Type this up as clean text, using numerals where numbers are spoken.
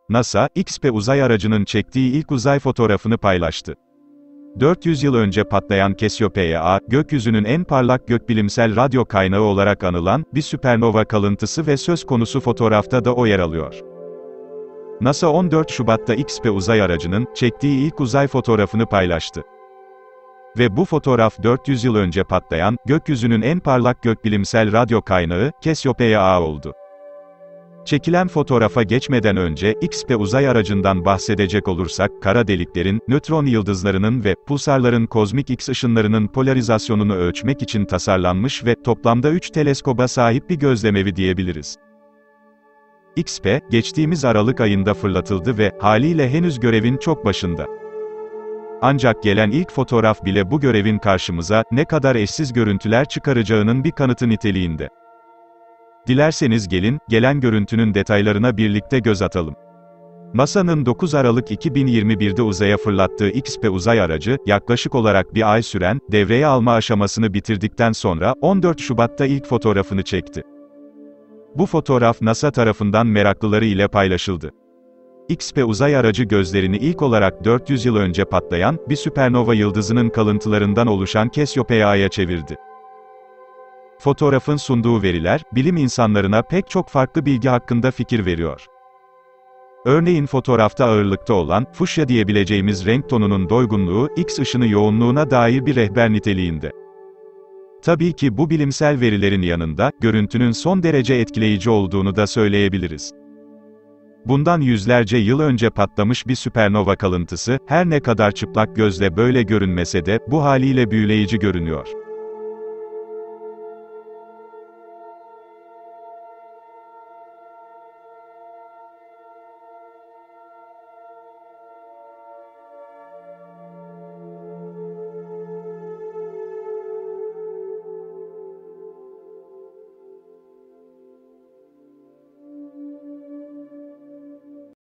NASA, XP uzay aracının çektiği ilk uzay fotoğrafını paylaştı. 400 yıl önce patlayan Cassiopeia A, gökyüzünün en parlak gökbilimsel radyo kaynağı olarak anılan, bir süpernova kalıntısı ve söz konusu fotoğrafta da o yer alıyor. NASA 14 Şubat'ta XP uzay aracının, çektiği ilk uzay fotoğrafını paylaştı. Ve bu fotoğraf 400 yıl önce patlayan, gökyüzünün en parlak gökbilimsel radyo kaynağı, Cassiopeia A oldu. Çekilen fotoğrafa geçmeden önce, XP uzay aracından bahsedecek olursak, kara deliklerin, nötron yıldızlarının ve pulsarların kozmik X ışınlarının polarizasyonunu ölçmek için tasarlanmış ve toplamda 3 teleskoba sahip bir gözlemevi diyebiliriz. XP, geçtiğimiz Aralık ayında fırlatıldı ve, haliyle henüz görevin çok başında. Ancak gelen ilk fotoğraf bile bu görevin karşımıza, ne kadar eşsiz görüntüler çıkaracağının bir kanıtı niteliğinde. Dilerseniz gelin, gelen görüntünün detaylarına birlikte göz atalım. NASA'nın 9 Aralık 2021'de uzaya fırlattığı XP uzay aracı, yaklaşık olarak bir ay süren, devreye alma aşamasını bitirdikten sonra, 14 Şubat'ta ilk fotoğrafını çekti. Bu fotoğraf NASA tarafından meraklıları ile paylaşıldı. XP uzay aracı gözlerini ilk olarak 400 yıl önce patlayan, bir süpernova yıldızının kalıntılarından oluşan Cassiopeia'ya çevirdi. Fotoğrafın sunduğu veriler, bilim insanlarına pek çok farklı bilgi hakkında fikir veriyor. Örneğin fotoğrafta ağırlıkta olan, fuşya diyebileceğimiz renk tonunun doygunluğu, X ışını yoğunluğuna dair bir rehber niteliğinde. Tabii ki bu bilimsel verilerin yanında, görüntünün son derece etkileyici olduğunu da söyleyebiliriz. Bundan yüzlerce yıl önce patlamış bir süpernova kalıntısı, her ne kadar çıplak gözle böyle görünmese de, bu haliyle büyüleyici görünüyor.